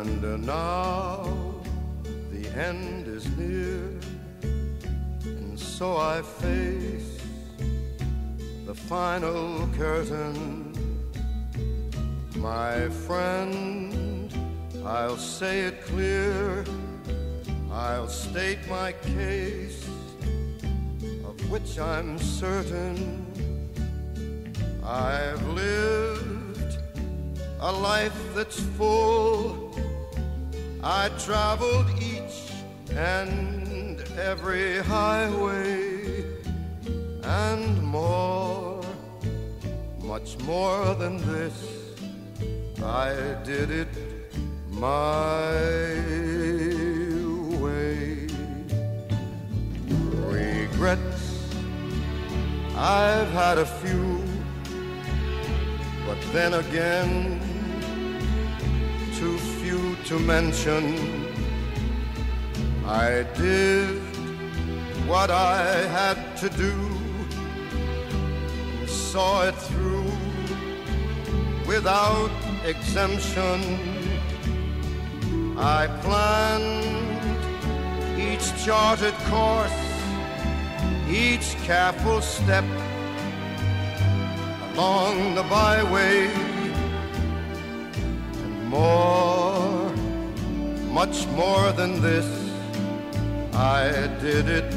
And now the end is near, and so I face the final curtain. My friend, I'll say it clear, I'll state my case, of which I'm certain. I've lived a life that's full. I traveled each and every highway and more, much more than this. I did it my way. Regrets, I've had a few, but then again, too few to mention. I did what I had to do, and saw it through without exemption. I planned each charted course, each careful step along the byway, and more, much more than this, I did it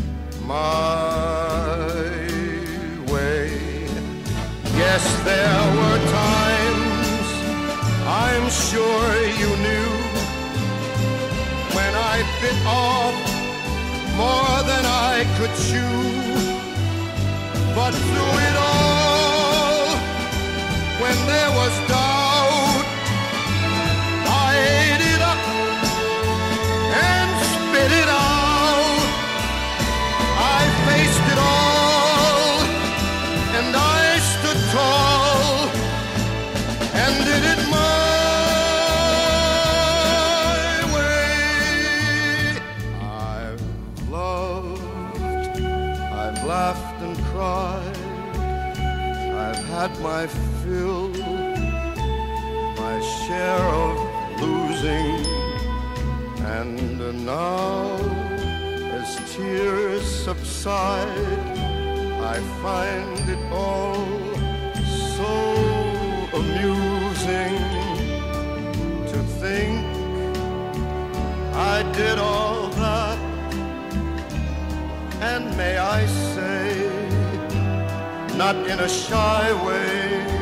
my way. Yes, there were times, I'm sure you knew, when I bit off more than I could chew. But through it all, when there was doubt, I ate it up and spit it out. I faced it all, and I stood tall and did it my way. I've loved, I've laughed and cried, I've had my fill, my share of losing, and now as tears subside, I find it all so amusing to think I did all that, and may I say, not in a shy way,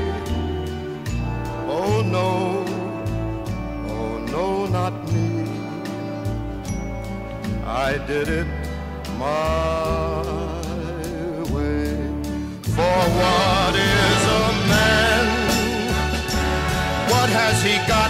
oh no, not me. I did it my way. For what is a man? What has he got?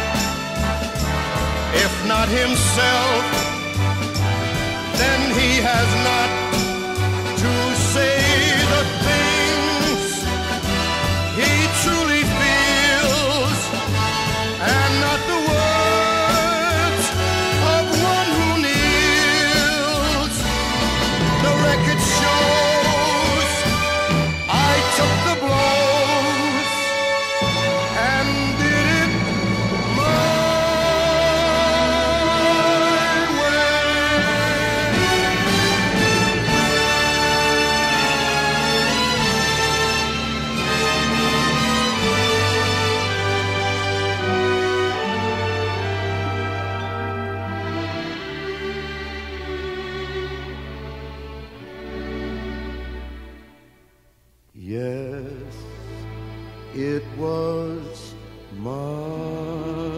If not himself, then he has not to say the things he truly feels, and not the words of one who kneels. The record shows I took the blows and did it my Yes, it was my